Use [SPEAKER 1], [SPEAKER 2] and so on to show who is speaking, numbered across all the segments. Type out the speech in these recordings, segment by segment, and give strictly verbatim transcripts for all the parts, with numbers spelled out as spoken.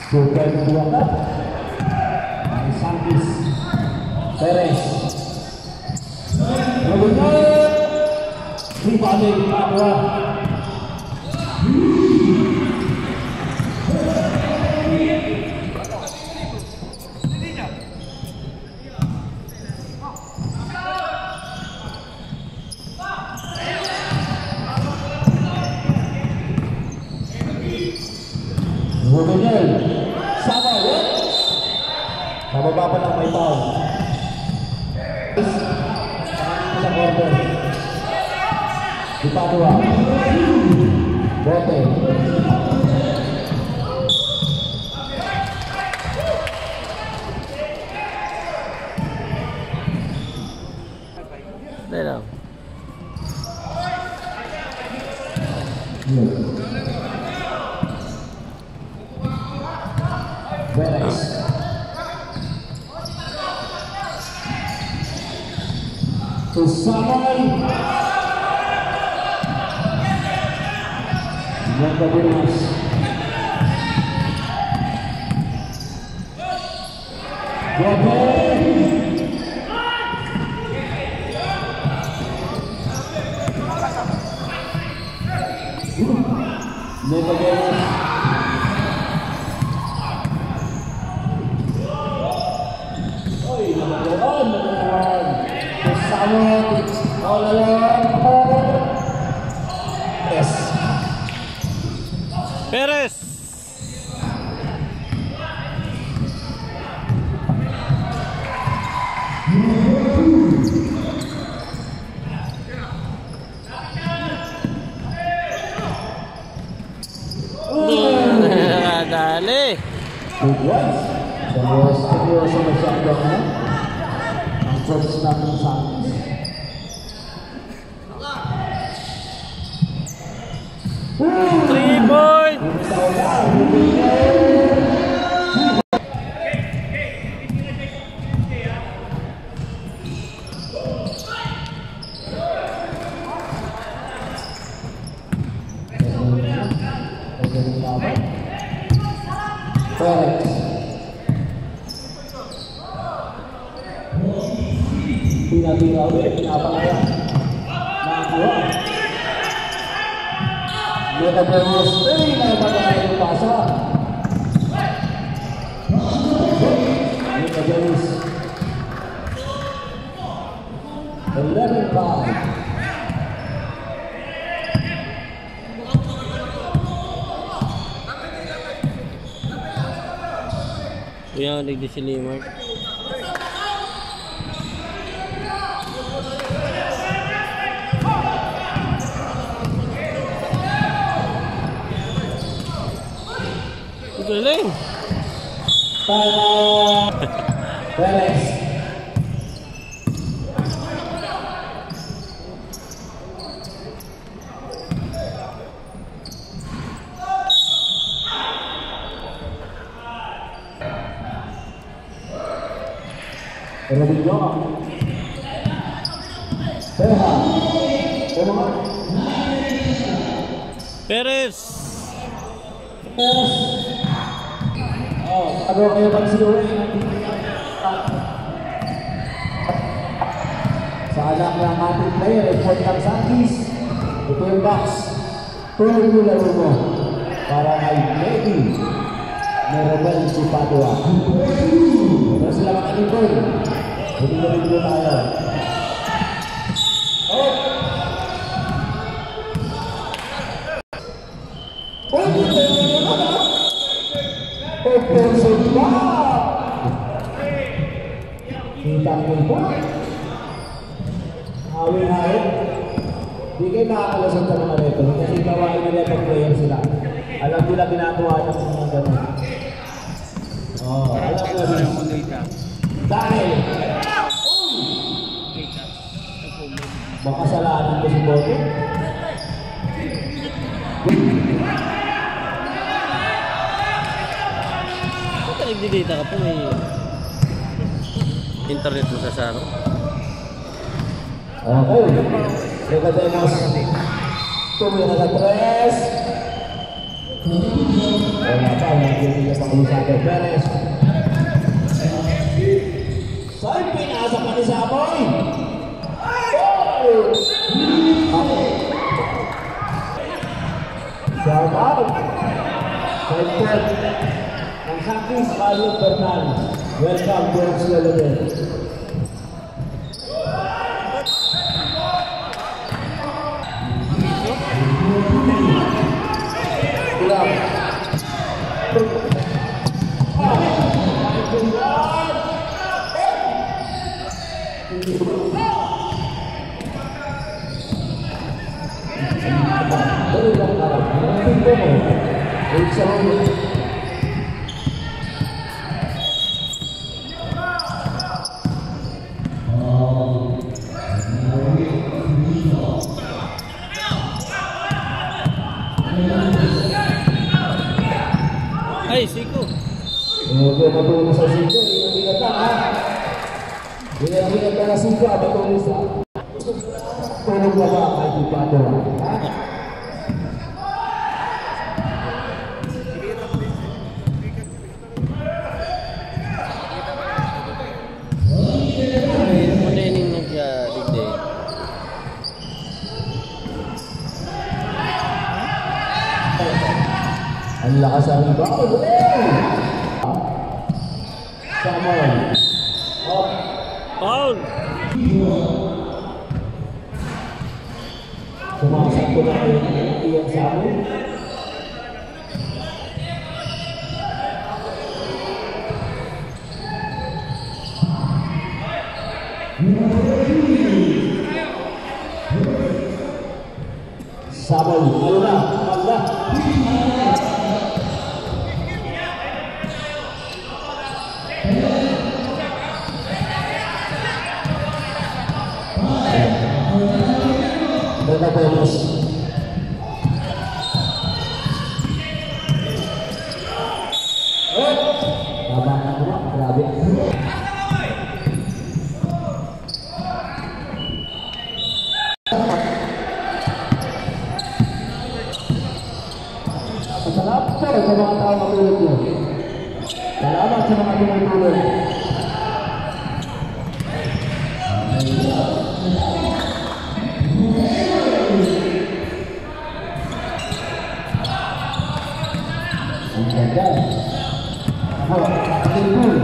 [SPEAKER 1] Super dua Sunkist Perez Benar dibalik Padua Benar sama ya sama bapak lang may foul sa quarter di Padua bote
[SPEAKER 2] Dalaw
[SPEAKER 1] Perez Tusamay Nagkabunas Gobe Nagkabunas Oy, nagkabunan, nagkabunan Tusamay all along Yes
[SPEAKER 2] Perez dali
[SPEAKER 1] good ones so seryoso masyado na ang first natin sa akin
[SPEAKER 2] three point
[SPEAKER 1] Perez Tina-tina ulit, pinapakaya Nakakuha Nagkabunas Ay, nakapagaya yung pasa Nagkabunas eleven five
[SPEAKER 2] Kuya, nagdisilimar. Galing.
[SPEAKER 1] Para Perez. Rodrigo. Perha.
[SPEAKER 2] Perez.
[SPEAKER 1] Perez. Oh, ano kayo pag siguro sa anak ng ating player, report ng Sunkist. Ito yung box. Tuloy mo laro mo para kay Lady Merobel si Padua. Ito sila makalipon. Bumigay mo tayo. Oh! Oh! Offensive foul! Kita mo po. Awin-awin. Di kayo makakalasot sa mga reto. Kasi gawain na reto player sila. Alam nila ginagawa ng mga gano'n. Oh, alam nila. Dahil makasalanan ko si Bote.
[SPEAKER 2] Ba't nagdidata ka po? May internet mo sa saro?
[SPEAKER 1] Okay. Recordemos. Tuloy na sa tres. Wala pa, hindi niya pa kung sa Perez. Saan pinasa pa ni Samoy? Okay. Shout out. Center ng Sunkist, Carlos Bernal. Welcome to Oldschool.
[SPEAKER 2] Ay, Siko.
[SPEAKER 1] Huwag matulong sa Siko. Ingat-ingat lang, ha? Ingat-ingat lang na Siko. Matulong sa... Tulong na ba kahit di pa ito, ha?
[SPEAKER 2] Manening nag-digday.
[SPEAKER 1] Ang lakas ang bawal. Samoy. Up.
[SPEAKER 2] Foul!
[SPEAKER 1] Sumaksak ko na yung iyan sa amin. Samoy. Ano na? Magda. Nagkapos. Tama na naman, grabe. Salamat po sa mga tao matulog nyo. Salamat sa mga tumutulog. Ang ganda. Ako, ating pool.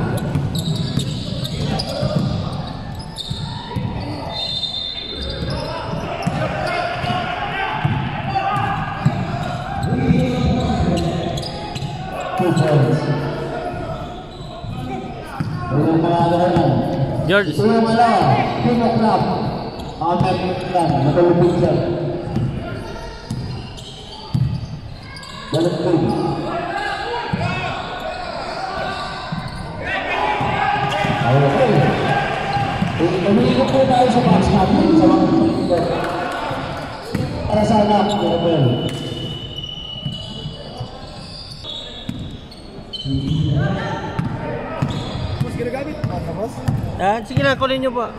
[SPEAKER 1] Two points. Walang pangalan.
[SPEAKER 2] George.
[SPEAKER 1] Ito yung ano, King of Rap. Ahmed Mutlan, matulupin siya. Balik ko. Okay. Umiikot po tayo sa box natin sa mga pagkakita. Para sa anak, Rebel.
[SPEAKER 3] Mas ginagamit pa ka, boss?
[SPEAKER 2] Ah, sige na, kunin nyo po.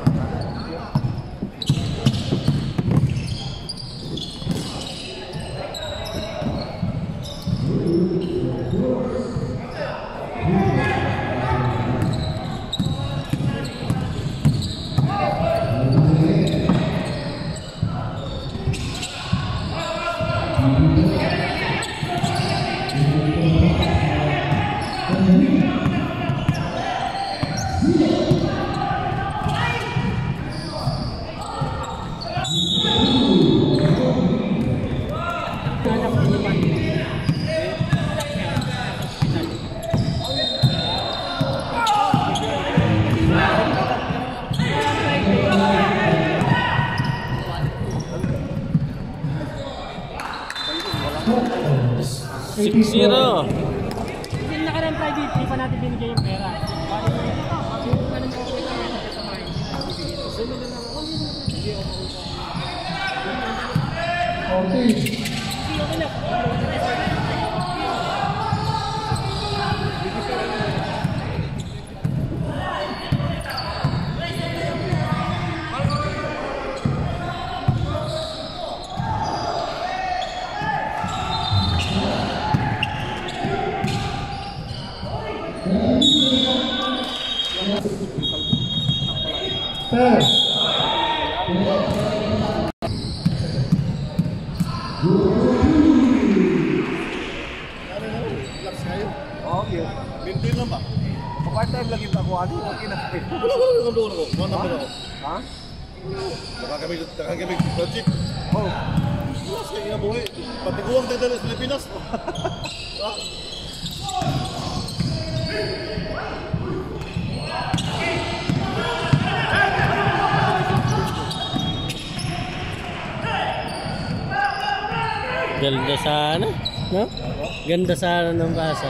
[SPEAKER 2] six zero.
[SPEAKER 3] Yung nakarang tayo dito, hindi pa natin binigay yung pera. Okay.
[SPEAKER 1] Third.
[SPEAKER 4] Okay. Maintain lang ba? Part time lagi pa ako ani, okay na. Wala wala nang doon ako. One number ako. Ha? Nakakami nakakami project. Oh. Wala sa iya buhay. Patiguang tayo sa Pilipinas.
[SPEAKER 2] Ganda sana, no? Ganda sana ng basa.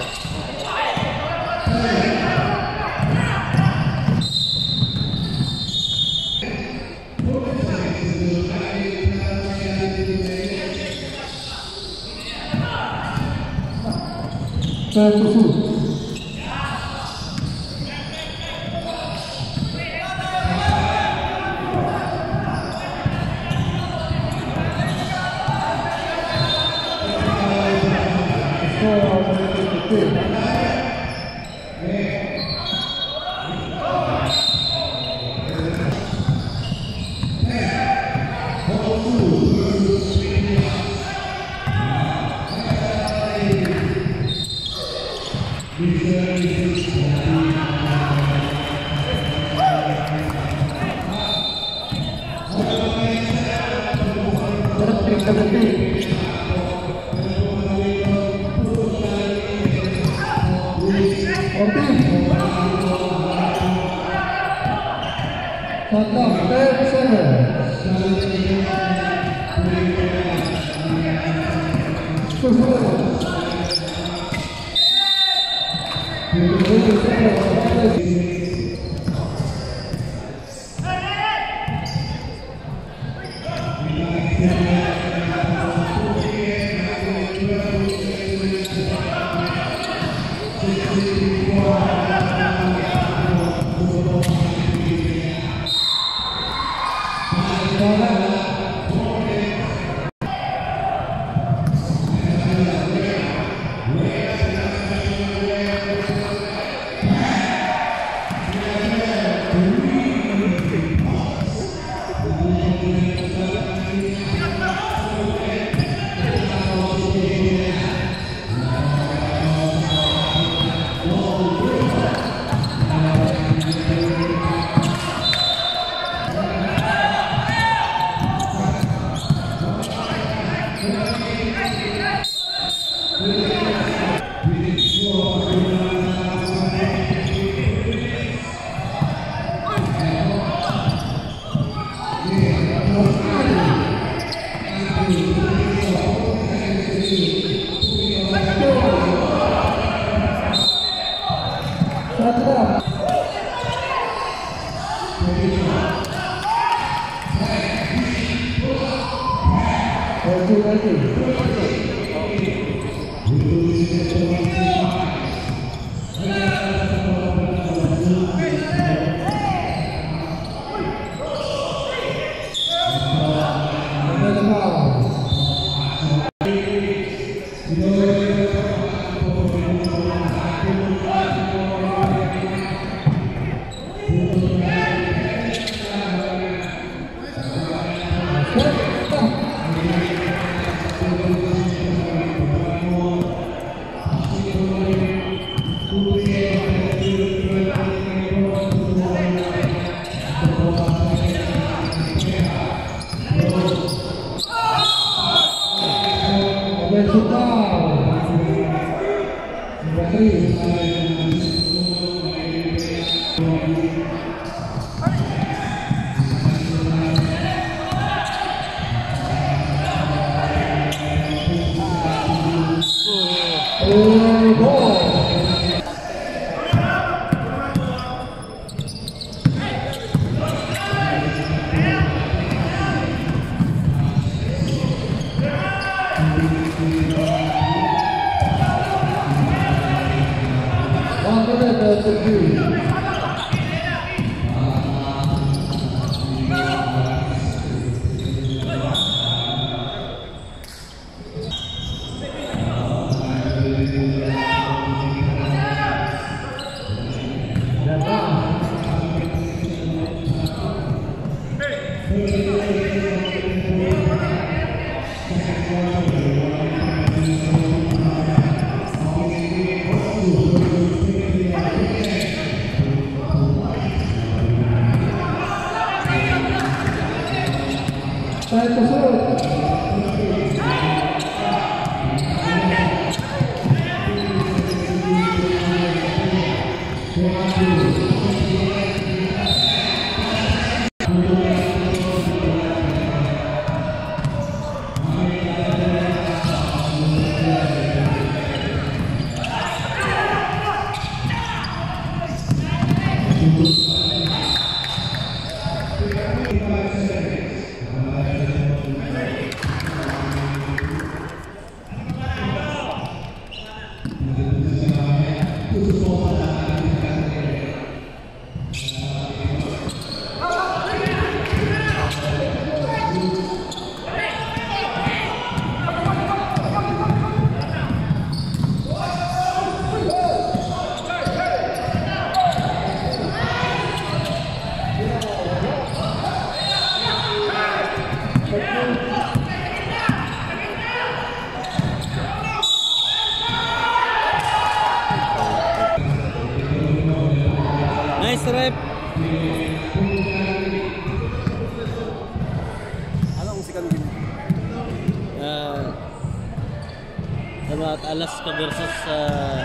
[SPEAKER 2] at Alaska versus uh,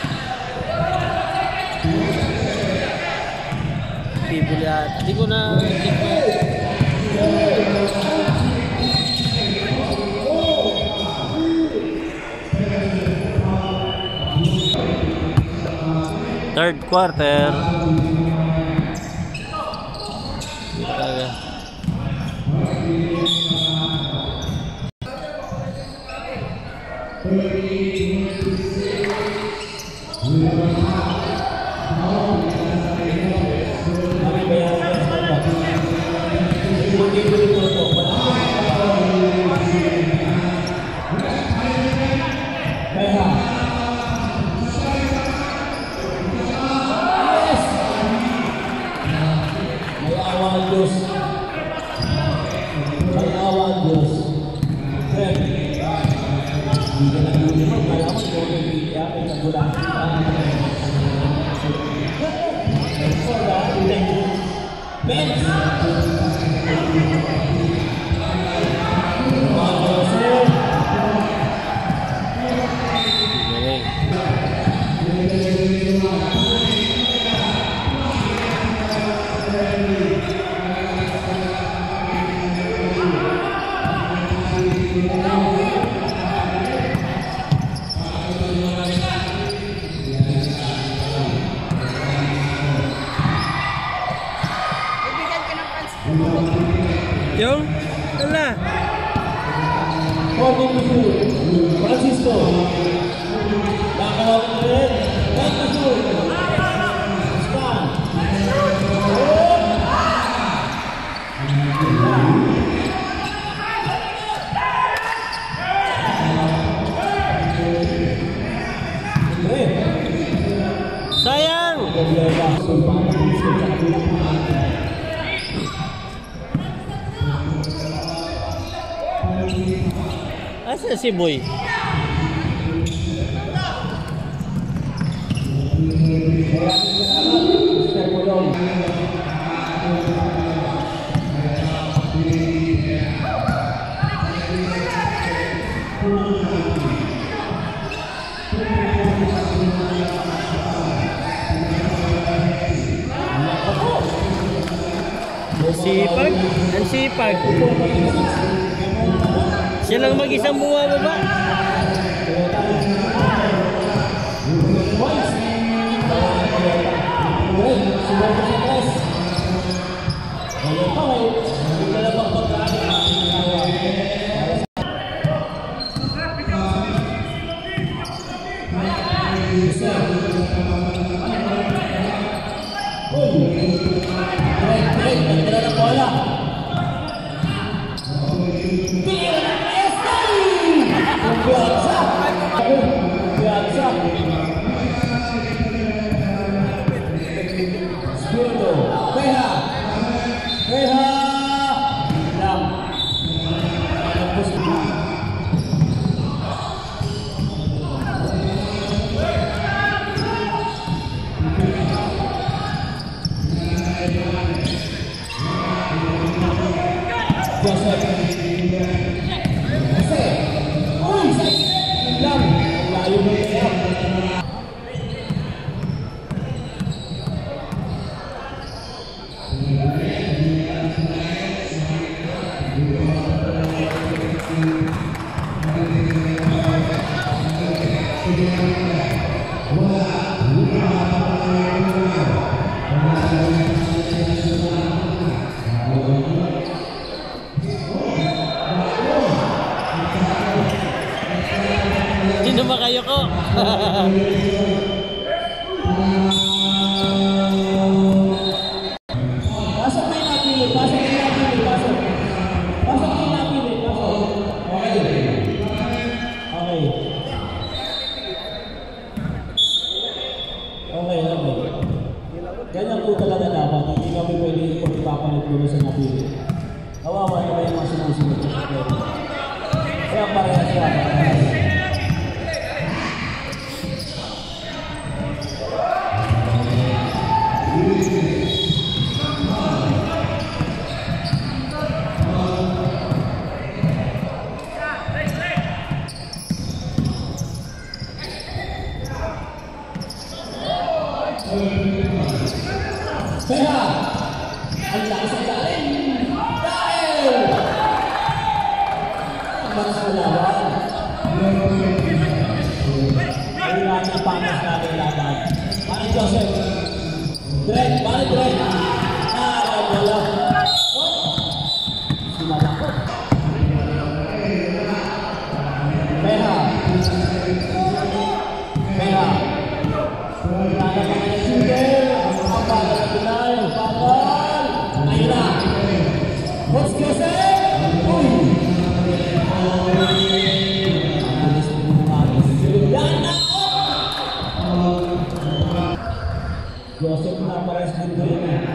[SPEAKER 2] Pibulat. Hindi ko na third quarter. Yung, wala.
[SPEAKER 1] Francisco. Nakawag na rin. Francisco. Span.
[SPEAKER 2] Sayang. Asa si Boy? Sipag, ang sipag. Siya lang mag-isang bumababa. Sino ba kayo ko?
[SPEAKER 1] Pasok na yung napili, pasok na yung napili, pasok. Pasok na yung napili, pasok. Okay. Okay. Okay, okay. Ganyan po talaga dapat. Hindi kami pwede ipapalit dito sa napili. Kawawa na ba yung mga sinusunod sa pwede? Kaya parehas siya, parehas. Pera! Ang lakas ang galing! Dahil! Ang manas na laban. Ay lang ang panas natin laban. Manny Joseph. Dred, Manny Dred. Ah, wala. Sinalakot. Pera. Pera. Wala na mga shooter. Ang bagal na tunay. Ang bagal. Ayun na. What's Joseph? Uy! Joseph na pares din ko yun eh.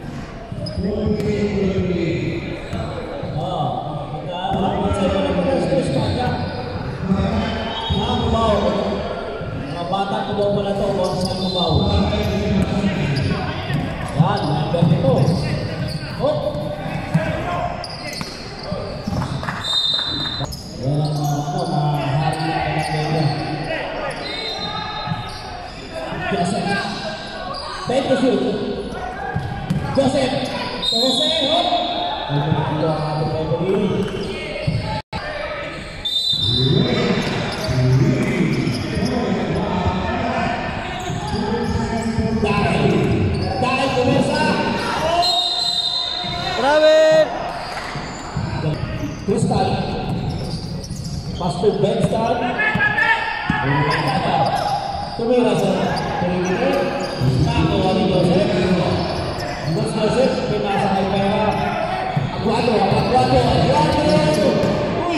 [SPEAKER 1] Ah, magkakaroon sa iba ng pares ko siya ka. Ah, kumaw. Mga bata kumaw pa na ito, huwag siya kumaw. Yan, number nito. Hop! Yan ang mga ano, mga hari na pinagpili. Joseph. Take the shoot. Joseph. Joseph. Hop. Ay, nakikilo ang ating referee. Dahil. Dahil kumesa.
[SPEAKER 2] Grabe!
[SPEAKER 1] Crystal. Pass to Ben Star. Tumira sa tumira. Nakakuha ni Joseph. Mas Joseph, pinasa kay Pera. Aguado, aguado, aguado! Uy!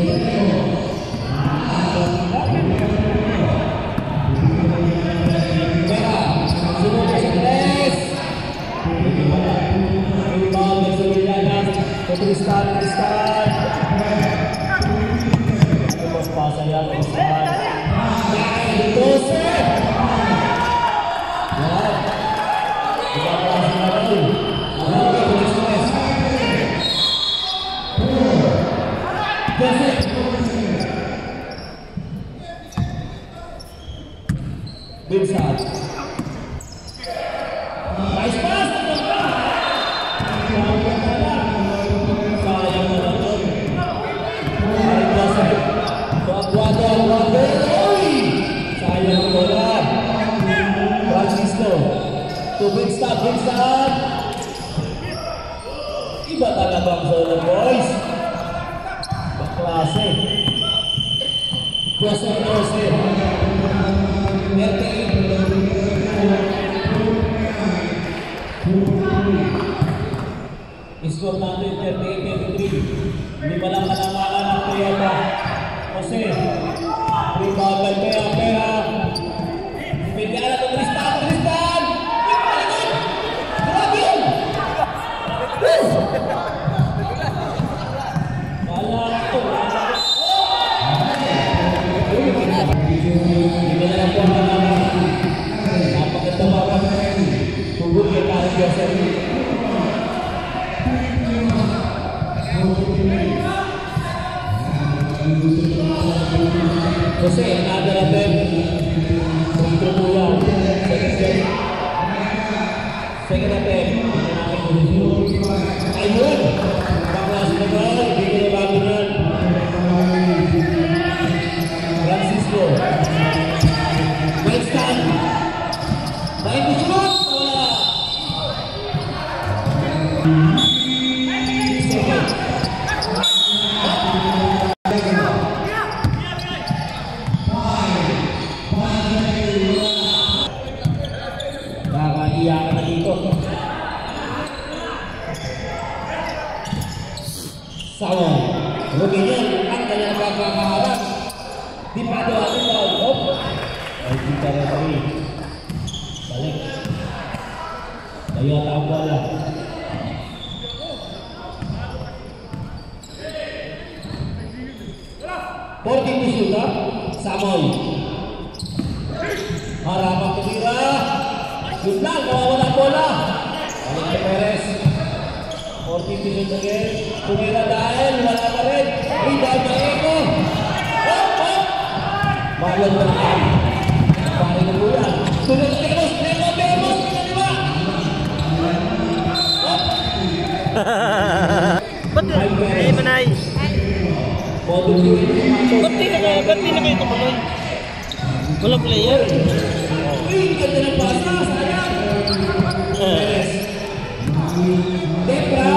[SPEAKER 1] Pera, sunod sa tres. Rebound sa Villanas. Sa Tristan, Tristan. Mas pasa yan, Tristan. Dahil Joseph! Yan. Kita kelas lagi. Ada kelas kelas. Joseph. Binsat. Nice pass. Sayang menonton. Sayang Joseph. Aguado, aguado. Sayang bola. Francisco. To big stop, big stop. Iba talagang zona, boys. Baklase. Joseph, Joseph. thirty-eight. Score natin thirty-eight thirty-three. Hindi pa lang kanamalan ang Toyota. Jose. Rebound by Pera, Pera. Pindihan ito, Tristan, Tristan. Grabe yun! Wala ito. Hindi na lang po ang napaganda ba? Tugod yung kahit Joseph. Jose, another attempt. Second attempt. Ayun! Baklas na ba? Hindi ko na bago nun. Francisco. Right stand. Right to shoot! Wala! Second. Nakaiyakan na dito. Sawa. Rugi niya. Ang kanyang pagkakaharap. Di pa ito natin na. Hop. Ay, kita na kami. Balik. Kaya taong wala. Porting di shoot, Samoy. Harapang tumira. Shoot lang, mawawala bola. Balik kay Perez. Porting di shoot again. Tumira dahil, wala pa rin. Rebound na Eko. Hop, hop. Marlon Bernal. Pari na po yan. Sunod na Eko, Eko,
[SPEAKER 2] Wala player.
[SPEAKER 1] Uy, ganda ng pasa, sayang. Perez. Debra.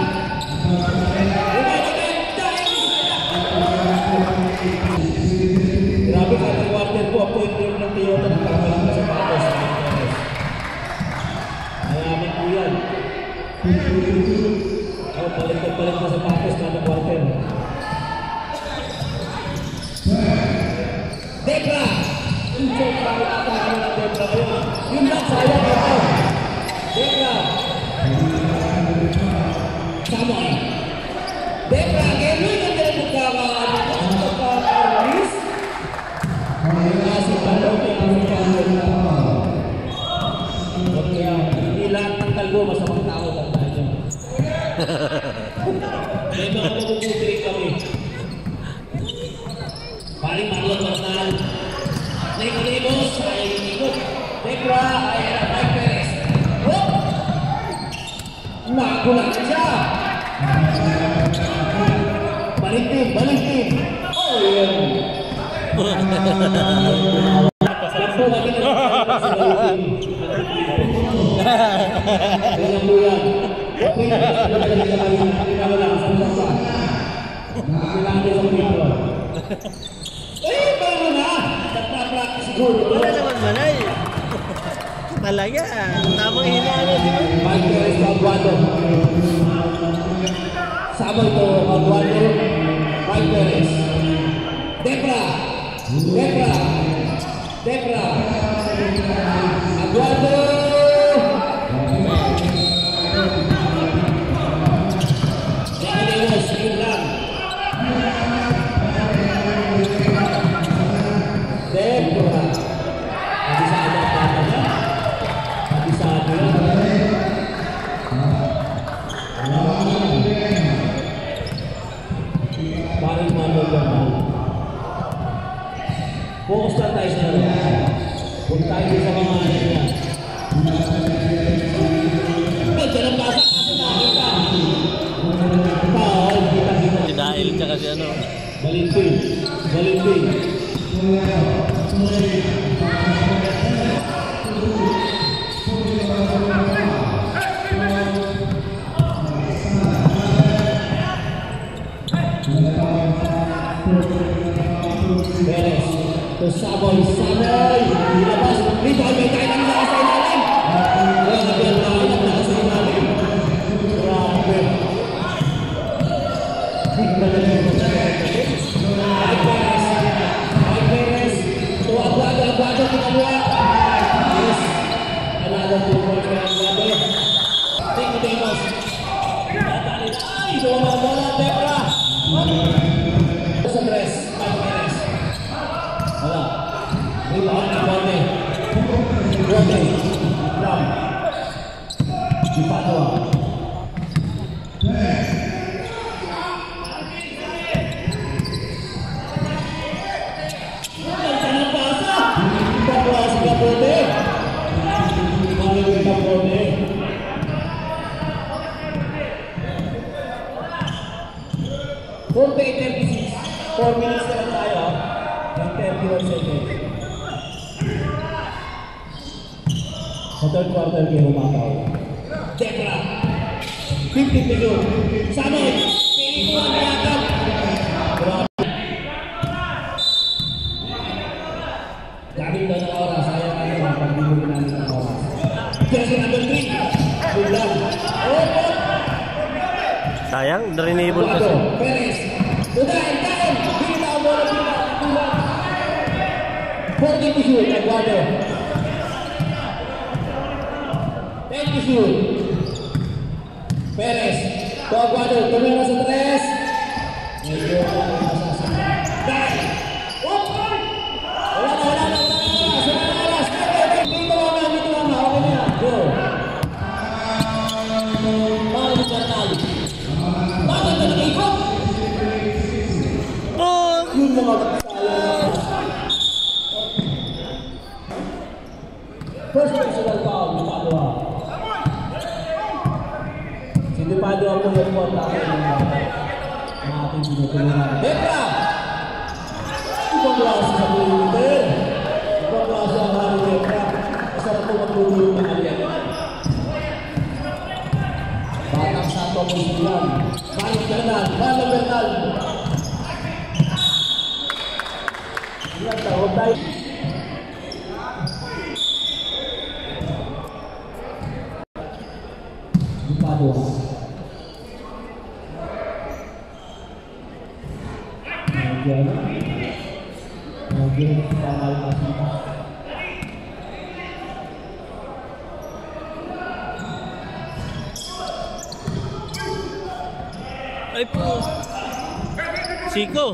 [SPEAKER 1] Grabe ka ng quarter po. Ako yung ng Toyota ng kakalang sa patos. Mayaman po yan. Oh, palit-palit na sa patos kada quarter. Debra! Yung check bakit ako naman ng Debra ngayon. Yung lang sayang ito. Debra! Samoy! Debra! Again, yun yung ganun magkaka-release. Kasi palaw niya ang magkaka-release. Kaya hindi lahat ng kalbo masamang tao tandaan niya. May mga mabubuti kami. Paling Marlon Bernal. Nico-Nimos, ay ikot. Debra, ay Mike Perez. Oh! Nakulang siya. Balikin, balikin. Oh, yan. Lakso lagi na sa balikin. Kaya mo yan. Okay, nagsasalagay sa balikin. Pinawala ka sa mga. Kailangan din sa mga. Eh, paano na? Nagpa-practice siguro.
[SPEAKER 2] Wala naman manay. Talaga. Tamang hinaano, di ba?
[SPEAKER 1] Mike Perez, Aguado. Sabay ko, Aguado. Mike Perez. Debra. Debra. Debra. Aguado. Nicodemus, yun lang. Debra. Kabisado ang pata niya. Kabisado yan. Parang mamagandang. Focus lang tayo sa laro. Huwag tayo sa mga ano niya. Ganda ng basa kasi nakita. Paul, kita-kita.
[SPEAKER 2] Si Dahil tsaka si ano.
[SPEAKER 1] Balintin. Balintin. Perez. Saboy, Saboy. Ilabas. Rito ay may tayo ng lakas ay nalang. Grabe ang tayo ng lakas ay nalang. Grabe. Hindi na lang yung Mike Perez. Mike Perez. Ito, Aguado, Aguado, Aguado. Yes. Another two points for Aguado. Nicodemus. Tatalin. Ay, bola, bola, Debra. Sa tres, Mike Perez. Wala. Rebound, Aguado. Aguado. Lam. Di Padua. forty-eight thirty-six. four minutes na lang tayo. And thirty-one seconds. Sa third quarter, hindi humataw. Debra. fifty million. Sanoy. Pinikuha na yatap. Gamit na ng oras. Sayang kayo. Pag-ibigin namin ng oras. Jersey number three. Bulan. Oh, oh.
[SPEAKER 2] Sayang, drenable kasi.
[SPEAKER 1] Perez. Udahin, kain. Bina ang bola, bina. Bulan. forty to shoot. Aguado. ten to shoot. Perez. To Aguado. Tumira sa tres. Medyo masasama. Kain. Oh! Wala na, wala na, wala na. Sila na oras. Dito lang na, dito lang na. Okay na. Go. Paul Bernal. Bakit ka nag-ikot?
[SPEAKER 2] Oh!
[SPEAKER 1] Yun mga kasala. First personal foul, Di Padua. Si Di Padua po yung po tayo ng ating binutulungan. Debra! Ibang klase sa bulitin.
[SPEAKER 2] Chico.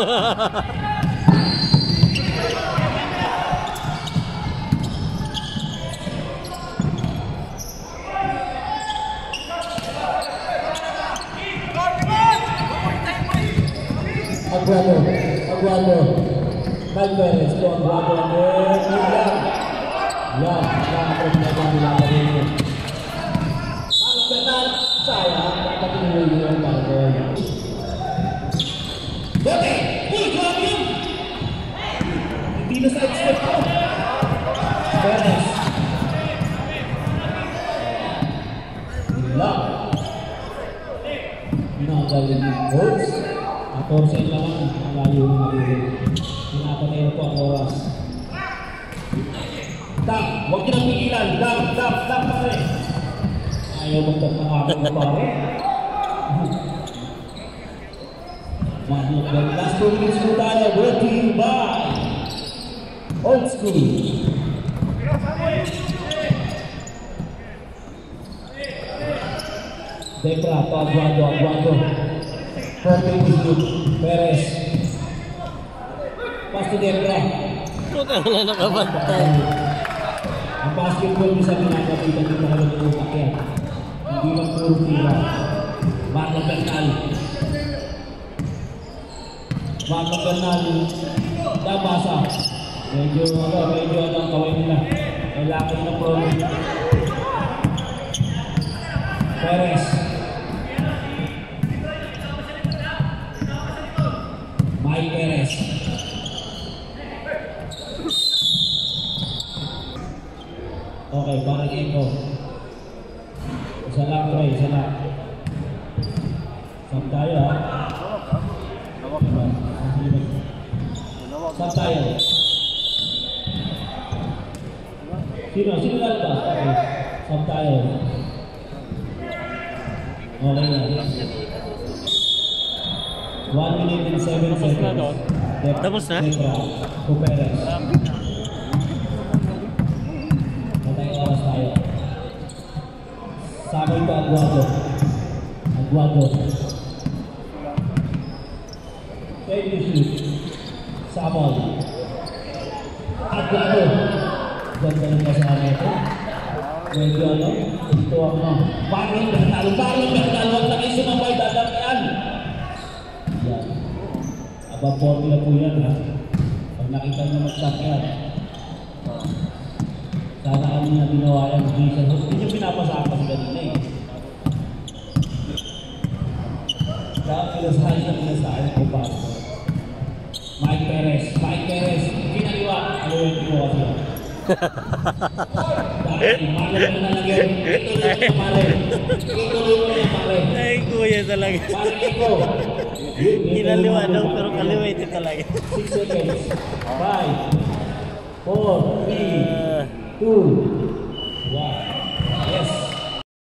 [SPEAKER 1] Aguado, Aguado, Calveres, to Aguado, and then yan, yan ang problema nila na rin. Ang penal, sayang, dapat inuwi yung Calver. Bote! Uy, grabe yun! Hindi na sa expect ko. Perez. Wala. Pinagaling yung coach. fourteen lang ang layo ng nabili. Pinapatay na po ang oras. Dam! Huwag ka nang pigilan! Dam! Dam! Dam pare! Ayaw magtag ng aking na pare. Manok ng last two minutes po tayo. Brought to you by Oldschool. Debra, to Aguado, Aguado. Forte Perez. Pass to Debra.
[SPEAKER 2] Puta na nakabantay.
[SPEAKER 1] Ang basketball mo sa pinakapitan ng mga ng umakyan. Hindi lang puro tira. Marlon Bernal. Marlon Bernal. Dabasa. Medyo ano, medyo ano ang kawin nila. Kailangan ng problem. Perez. Mike Perez. Okay, parang ito. Isa lang ito, isa lang. Sab tayo ha. Sab tayo. Sino? Sino lalabas? Okay. Sab tayo. Okay na. one minute and seven seconds.
[SPEAKER 2] Tapos na?
[SPEAKER 1] Debra, to Perez. Matay oras tayo. Sabay to Aguado. Aguado. Take the shoot. Sabay. Aguado. Ganda ng kasama ito. Medyo ano? Ito ako. Barang Bernal. Barang Bernal. Huwag na kayo sumabay. Dadamihan. Yan. Abang forty na po yan ha. Pag nakita nyo mag-shot yan. Sana kami na ginawa yan. Hindi nyo pinapasakas ganun eh. Kaya pinasahan na pinasahan ko pa. Mike Perez. Mike Perez. Kinaliwa. Ano yung kinuha siya? Dahil malam na lang yun. Ituloy mo pare. Ituloy mo yung pare.
[SPEAKER 2] Ay, kuya talaga.
[SPEAKER 1] Pare ito.
[SPEAKER 2] Kinaliwa daw pero kaliwa ito talaga.
[SPEAKER 1] six seconds. five, four, three, two, one.